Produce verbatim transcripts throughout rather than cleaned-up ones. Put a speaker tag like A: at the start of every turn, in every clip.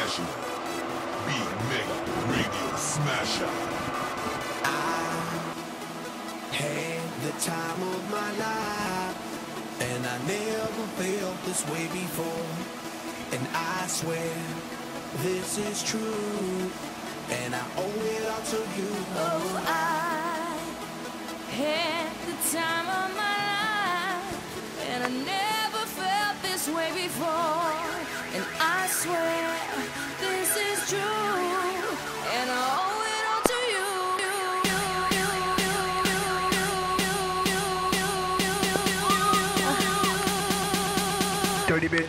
A: International Big Mega Radio Smasher.
B: I had the time of my life, and I never felt this way before. And I swear this is true, and I owe it all to you.
C: Oh, I had the time of my life, and I never felt this way before. And I swear this is true, and I owe it all to you.
D: Dirty bit.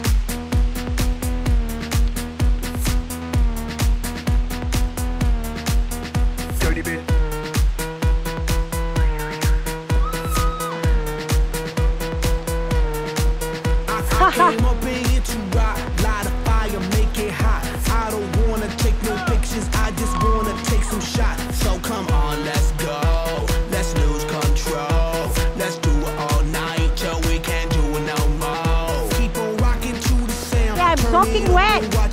D: Dirty bit.
B: I came up in here to rock, light a fire, make it hot. I don't wanna take no pictures, I just wanna take some shots. So come on, let's go, let's lose control. Let's do it all night till we can't do it no more. Keep on rocking to the sound.
E: Yeah, I'm soaking wet.